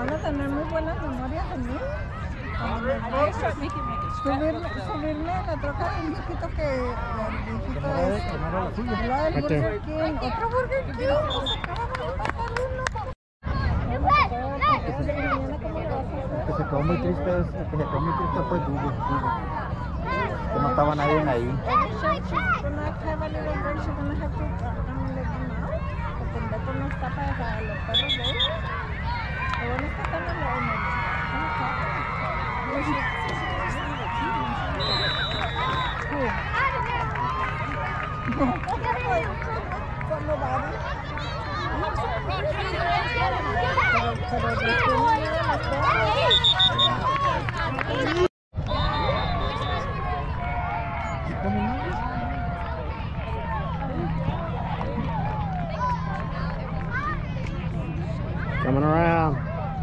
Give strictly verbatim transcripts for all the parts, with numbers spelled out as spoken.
Van a tener muy buenas memorias de mí. Subirme, subirme en la troca de un chiquito que el viejito ese. La del Burger King. Otro Burger King. Acabamos de pasar uno. El que se quedó muy triste, el que se quedó muy triste fue Google. Que no estaba nadie ahí. Porque el Beto no está para los perros de ellos. Lo bueno es que están en el... Coming around.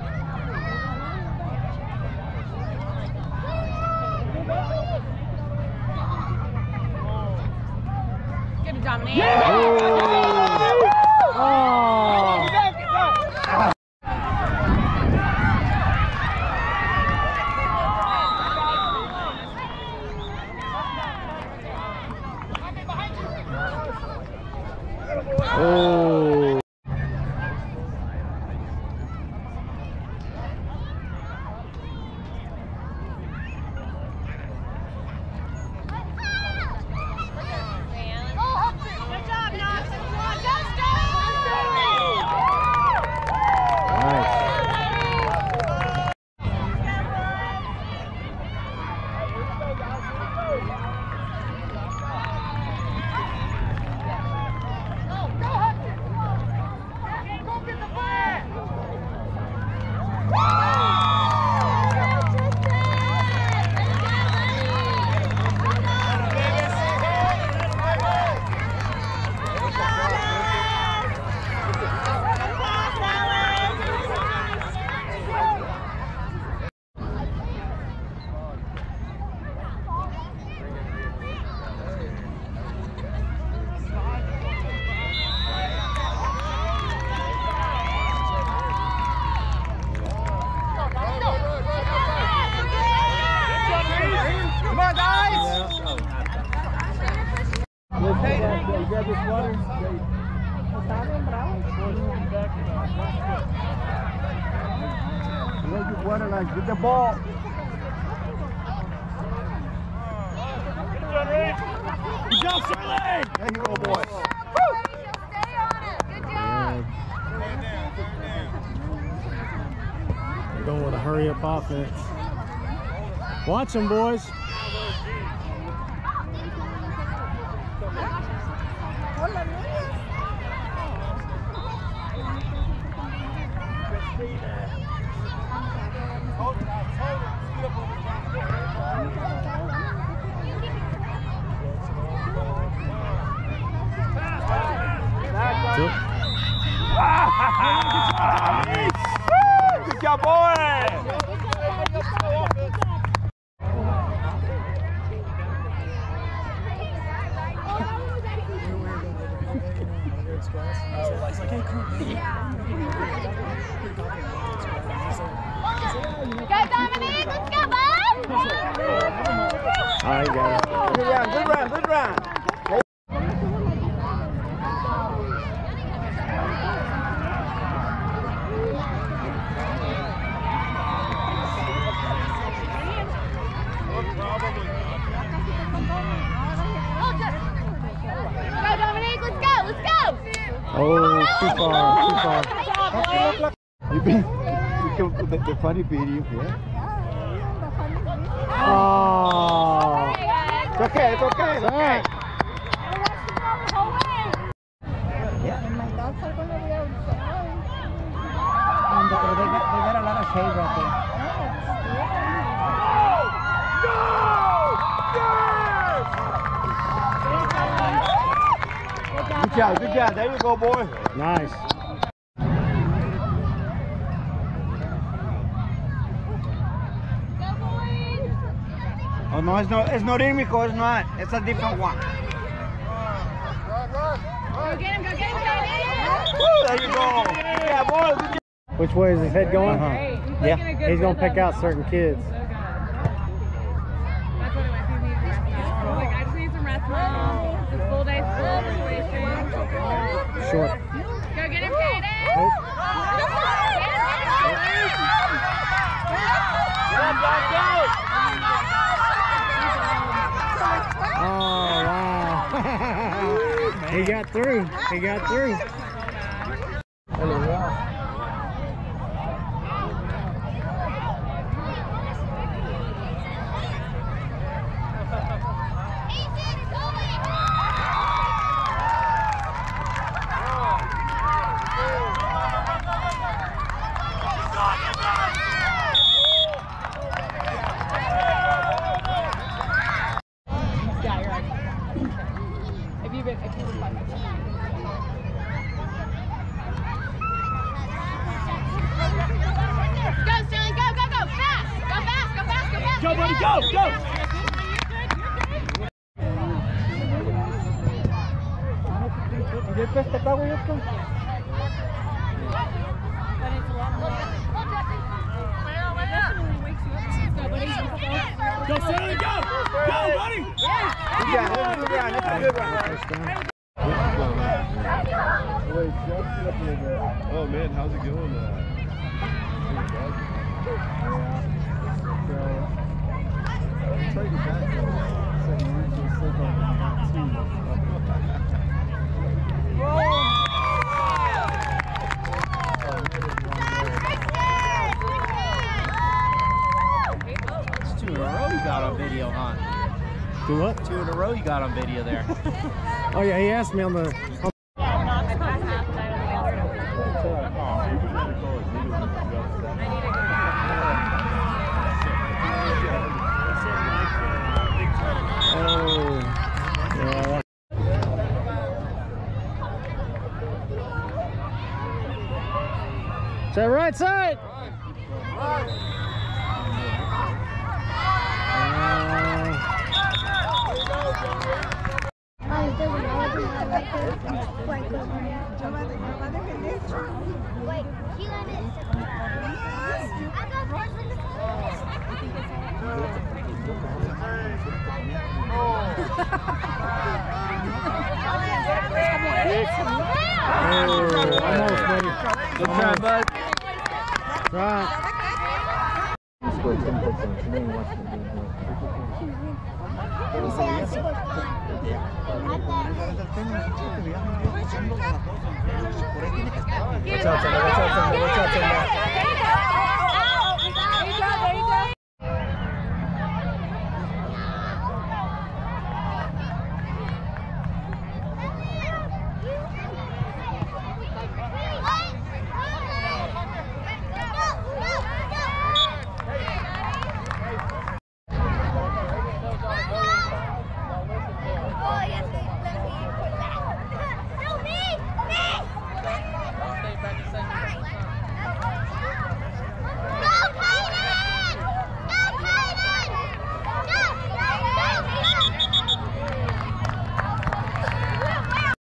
Get it, Dominic. Yeah! Oh! Oh! Get the ball. Good job, Charlie. There you go, boy. Stay on it. Good job. They're going with a hurry-up offense. Watch them, boys. Good job, boy! He's like, hey, cool. Go, Dominic. Let's go, bud. I got it. Good round, good round, good round. Go, Dominic. Let's go. Let's go. Oh, too far, too far. You be, you can, the, the funny video, yeah? Oh. It's okay, it's okay, it's okay. Yeah. And my dogs are going to be outside. And they, they, got, they got a lot of shade right there. Good job, good job. There you go, boy. Nice. Oh, no, it's not, it's not Imico, it's not. It's a different one. Go get him. Go get him, Dominic. Woo, there you go. Yeah, boy. Good job. Which way is his head going? Uh-huh. Great. He's Yeah. like in a good He's gonna pick rhythm. out certain kids. So good. That's what it was. He needs rest now. Like, I just need some rest now. This full day school situation. Short. Go get him, Kaden. Oh. Oh, wow. He got through. He got through. Yeah, you're right. If you've been, if you've been fun. Go, Sterling, go, go, go, fast! Go fast, go fast, go fast! Go, buddy, go, go! ¿Y el pez te cago yo esto? Go, Sterling, go! Go, buddy! Yeah, that's a good one. That's a good one. Oh man, how's it going? Uh, It's two in a row you got on video, huh? Do what? Two in a row you got on video there. Oh, yeah, he asked me on the... On Oh, yeah. To the right side. Wait, Keelan is. I got first in Oh, almost, buddy. Good try, bud. Right. Watch out, Sandra. Watch out, Sandra. Watch out, Sandra.